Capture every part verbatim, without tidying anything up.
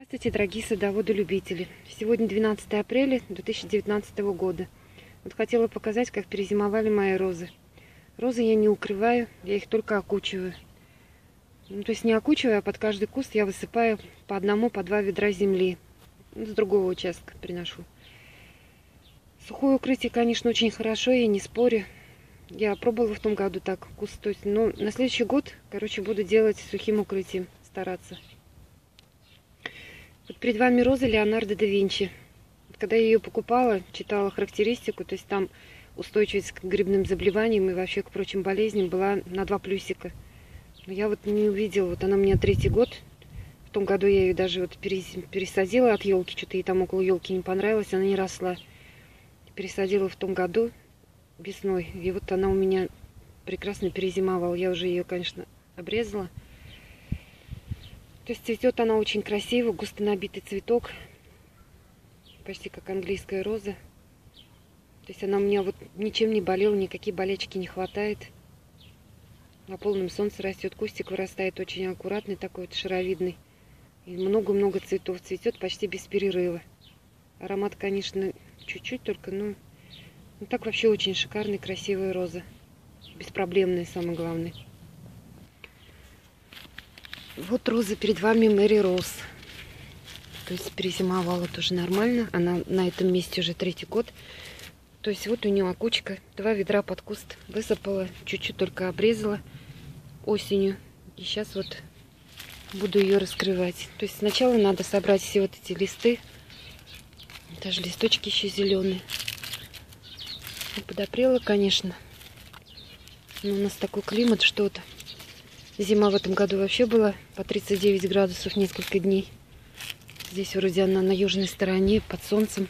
Здравствуйте, дорогие садоводы-любители! Сегодня двенадцатое апреля две тысячи девятнадцатого года. Вот хотела показать, как перезимовали мои розы. Розы я не укрываю, я их только окучиваю. Ну, то есть не окучиваю, а под каждый куст я высыпаю по одному, по два ведра земли. С другого участка приношу. Сухое укрытие, конечно, очень хорошо, я не спорю. Я пробовала в том году так куст. То есть, ну, на следующий год, короче, буду делать сухим укрытием, стараться. Вот перед вами роза Леонардо да Винчи. Когда я ее покупала, читала характеристику, то есть там устойчивость к грибным заболеваниям и вообще к прочим болезням была на два плюсика. Но я вот не увидела, вот она у меня третий год. В том году я ее даже вот пересадила от елки, что-то ей там около елки не понравилось, она не росла. Пересадила в том году весной, и вот она у меня прекрасно перезимовала. Я уже ее, конечно, обрезала. То есть цветет она очень красиво, густо набитый цветок, почти как английская роза. То есть она у меня вот ничем не болела, никакие болячки не хватает. На полном солнце растет, кустик вырастает очень аккуратный, такой вот шаровидный. И много-много цветов, цветет почти без перерыва. Аромат, конечно, чуть-чуть только, но ну, так вообще очень шикарная, красивая роза. Беспроблемная, самое главное. Вот роза перед вами Мэри Роуз. То есть перезимовала тоже нормально. Она на этом месте уже третий год. То есть вот у нее окучка. Два ведра под куст высыпала. Чуть-чуть только обрезала осенью. И сейчас вот буду ее раскрывать. То есть сначала надо собрать все вот эти листы. Даже листочки еще зеленые. Подопрела, конечно. Но у нас такой климат, что-то. Зима в этом году вообще была по тридцать девять градусов несколько дней. Здесь вроде она на южной стороне, под солнцем.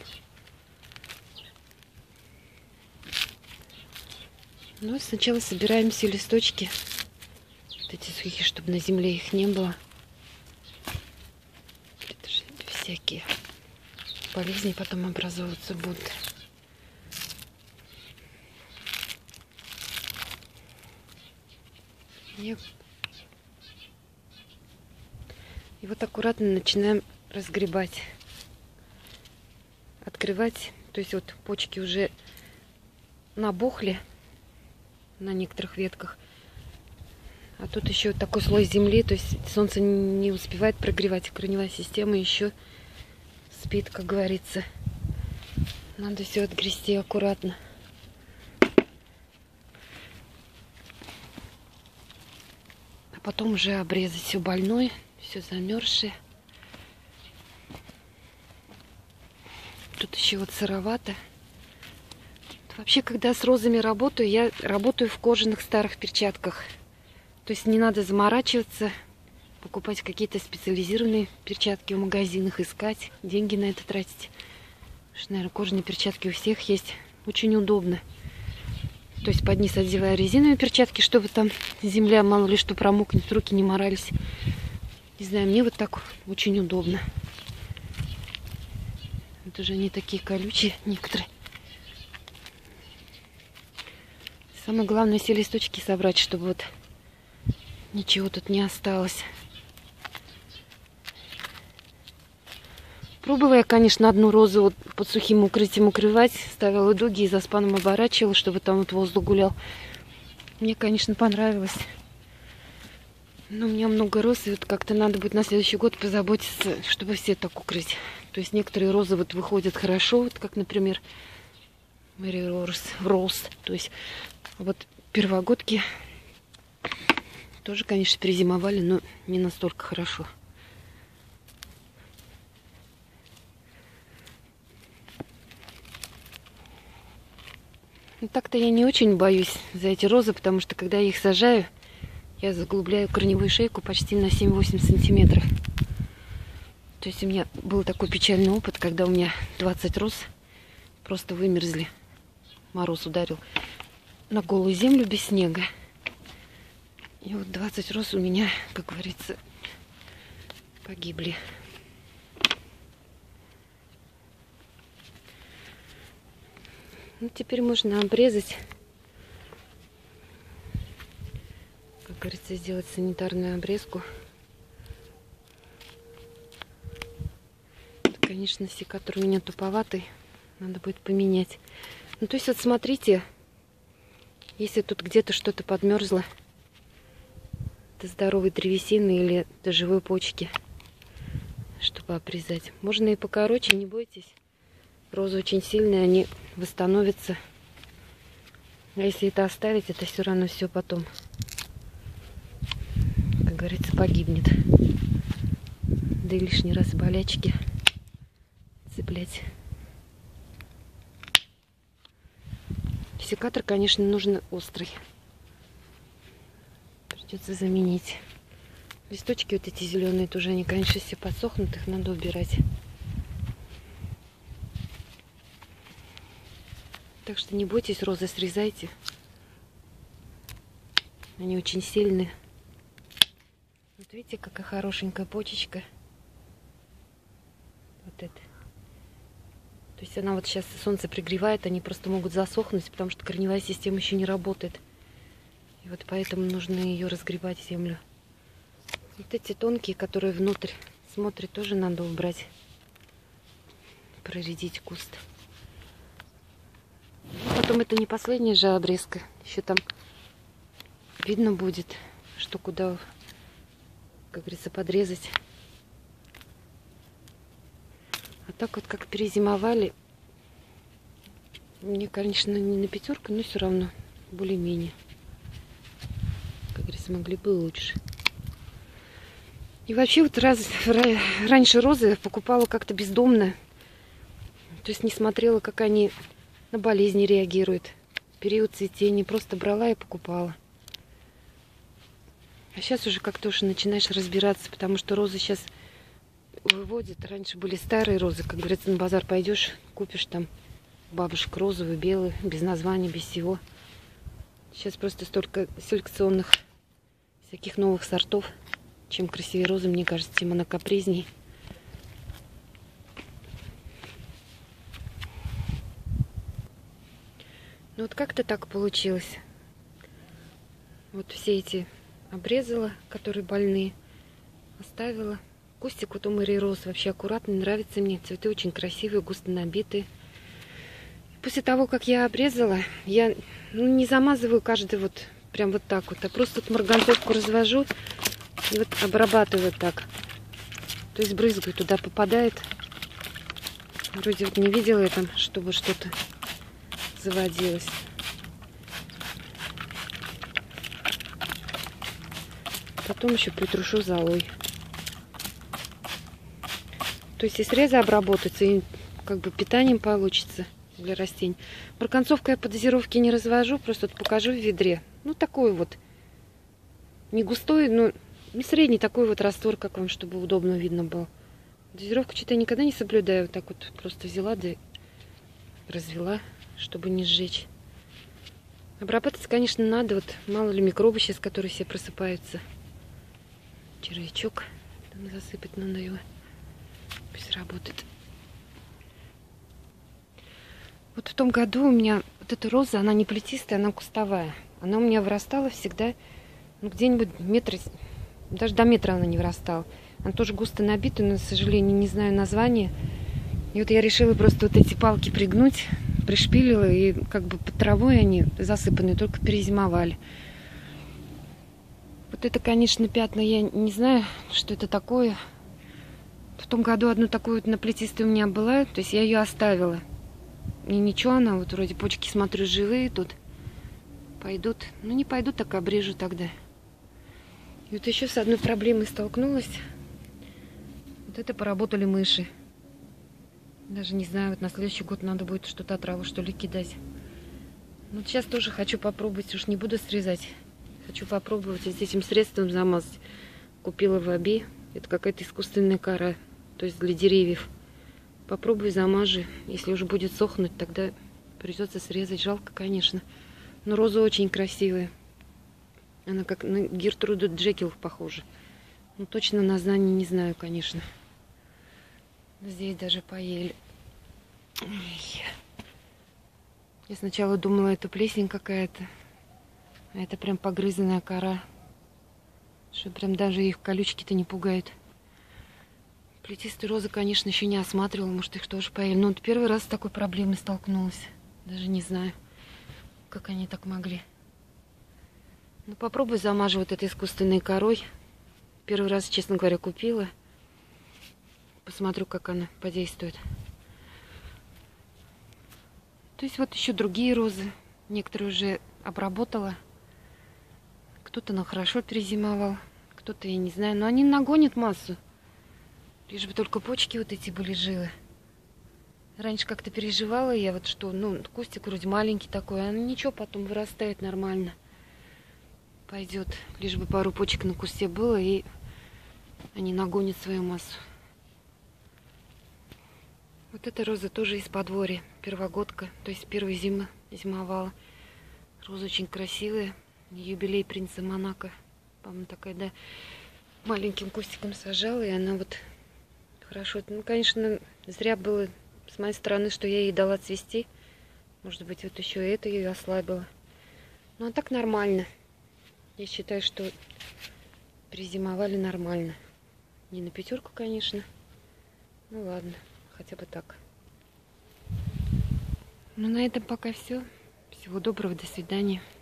Ну, сначала собираем все листочки. Вот эти сухие, чтобы на земле их не было. Это же всякие болезни потом образовываться будут. И И вот аккуратно начинаем разгребать, открывать. То есть вот почки уже набухли на некоторых ветках. А тут еще такой слой земли, то есть солнце не успевает прогревать. Корневая система еще спит, как говорится. Надо все отгрести аккуратно. А потом уже обрезать все больное. Все замерзшее. Тут еще вот сыровато. Вообще, когда с розами работаю, я работаю в кожаных старых перчатках. То есть не надо заморачиваться, покупать какие-то специализированные перчатки в магазинах, искать, деньги на это тратить. Потому что, наверное, кожаные перчатки у всех есть. Очень удобно. То есть под низ одеваю резиновые перчатки, чтобы там земля, мало ли что, промокнет, руки не морались. Не знаю, мне вот так очень удобно. Это же они такие колючие некоторые. Самое главное все листочки собрать, чтобы вот ничего тут не осталось. Пробовала я, конечно, одну розу вот под сухим укрытием укрывать. Ставила дуги и за спаном оборачивала, чтобы там вот воздух гулял. Мне, конечно, понравилось. Но у меня много роз, и вот как-то надо будет на следующий год позаботиться, чтобы все так укрыть. То есть некоторые розы вот выходят хорошо, вот как, например, Мэри Роуз, Роуз. То есть вот первогодки тоже, конечно, перезимовали, но не настолько хорошо. Так-то я не очень боюсь за эти розы, потому что когда я их сажаю, я заглубляю корневую шейку почти на семь-восемь сантиметров. То есть у меня был такой печальный опыт, когда у меня двадцать роз просто вымерзли. Мороз ударил на голую землю без снега. И вот двадцать роз у меня, как говорится, погибли. Ну, теперь можно обрезать. Как говорится, сделать санитарную обрезку. Конечно, секатор у меня туповатый. Надо будет поменять. Ну, то есть, вот смотрите, если тут где-то что-то подмерзло, это здоровой древесины или до живой почки, чтобы обрезать. Можно и покороче, не бойтесь. Розы очень сильные, они восстановятся. А если это оставить, это все равно все потом, как говорится, погибнет. Да и лишний раз болячки цеплять. Секатор, конечно, нужен острый. Придется заменить. Листочки вот эти зеленые тоже, они, конечно, все подсохнут, их надо убирать. Так что не бойтесь, розы срезайте. Они очень сильные. Вот видите, какая хорошенькая почечка. Вот это. То есть она вот сейчас солнце пригревает, они просто могут засохнуть, потому что корневая система еще не работает. И вот поэтому нужно ее разгребать, землю. Вот эти тонкие, которые внутрь смотрят, тоже надо убрать. Проредить куст. Потом это не последняя же обрезка. Еще там видно будет, что куда, как говорится, подрезать. А так вот, как перезимовали, мне, конечно, не на пятерку, но все равно более-менее. Как говорится, могли бы лучше. И вообще вот раз, раньше розы покупала как-то бездомно. То есть не смотрела, как они на болезни реагируют. Период цветения просто брала и покупала. А сейчас уже как-то уже начинаешь разбираться, потому что розы сейчас выводят. Раньше были старые розы, как говорится, на базар пойдешь, купишь там бабушек розовые, белые, без названия, без всего. Сейчас просто столько селекционных всяких новых сортов. Чем красивее розы, мне кажется, тем она капризней. Ну вот как-то так получилось. Вот все эти обрезала, которые больные, оставила. Кустик вот у Марии Роз вообще аккуратный, нравится мне. Цветы очень красивые, густо набитые. После того, как я обрезала, я ну, не замазываю каждый вот прям вот так вот, а просто вот марганцовку развожу и вот обрабатываю вот так. То есть брызгаю, туда попадает. Вроде вот не видела я там, чтобы что-то заводилось. Потом еще притрушу золой. То есть и срезы обработаются, и как бы питанием получится для растений. Марганцовку я по дозировке не развожу, просто вот покажу в ведре. Ну, такой вот, не густой, но не средний такой вот раствор, как вам, чтобы удобно видно было. Дозировку что-то я никогда не соблюдаю. Вот так вот просто взяла, да развела, чтобы не сжечь. Обрабатывать, конечно, надо. Вот мало ли микробы сейчас, которые все просыпаются. Червячок там засыпать надо его. Пусть работает. Вот в том году у меня вот эта роза, она не плетистая, она кустовая. Она у меня вырастала всегда, ну, где-нибудь метр, даже до метра она не вырастала. Она тоже густо набита, но, к сожалению, не знаю названия. И вот я решила просто вот эти палки пригнуть, пришпилила, и как бы под травой они засыпанные, только перезимовали. Вот это, конечно, пятна, я не знаю, что это такое. В том году одну такую вот наплетистую у меня была, то есть я ее оставила. И ничего, она вот вроде почки, смотрю, живые тут. Пойдут. Ну, не пойдут, так обрежу тогда. И вот еще с одной проблемой столкнулась. Вот это поработали мыши. Даже не знаю, вот на следующий год надо будет что-то отраву, что ли, кидать. Вот сейчас тоже хочу попробовать, уж не буду срезать. Хочу попробовать с этим средством замазать. Купила в Аби. Это какая-то искусственная кора, то есть для деревьев. Попробуй замажи. Если уже будет сохнуть, тогда придется срезать. Жалко, конечно. Но роза очень красивая. Она как на Гертруду Джекил похожа. Ну, точно название не знаю, конечно. Здесь даже поели. Я сначала думала, это плесень какая-то. А это прям погрызанная кора. Что прям даже их колючки-то не пугают. Плетистые розы, конечно, еще не осматривала, может, их тоже поели. Но вот первый раз с такой проблемой столкнулась. Даже не знаю, как они так могли. Ну, попробуй замаживать этой искусственной корой. Первый раз, честно говоря, купила. Посмотрю, как она подействует. То есть вот еще другие розы. Некоторые уже обработала. Кто-то на хорошо перезимовал. Кто-то, я не знаю. Но они нагонят массу. Лишь бы только почки вот эти были живы. Раньше как-то переживала я, вот что, ну, кустик вроде маленький такой, а ничего, потом вырастает нормально. Пойдет. Лишь бы пару почек на кусте было, и они нагонят свою массу. Вот эта роза тоже из подворья, первогодка, то есть первой зимы зимовала. Роза очень красивая, юбилей принца Монако. По-моему, такая, да, маленьким кустиком сажала, и она вот хорошо. Ну, конечно, зря было с моей стороны, что я ей дала цвести. Может быть, вот еще и это ее ослабило. Ну, а так нормально. Я считаю, что перезимовали нормально. Не на пятерку, конечно. Ну, ладно, хотя бы так. Ну, на этом пока все. Всего доброго, до свидания.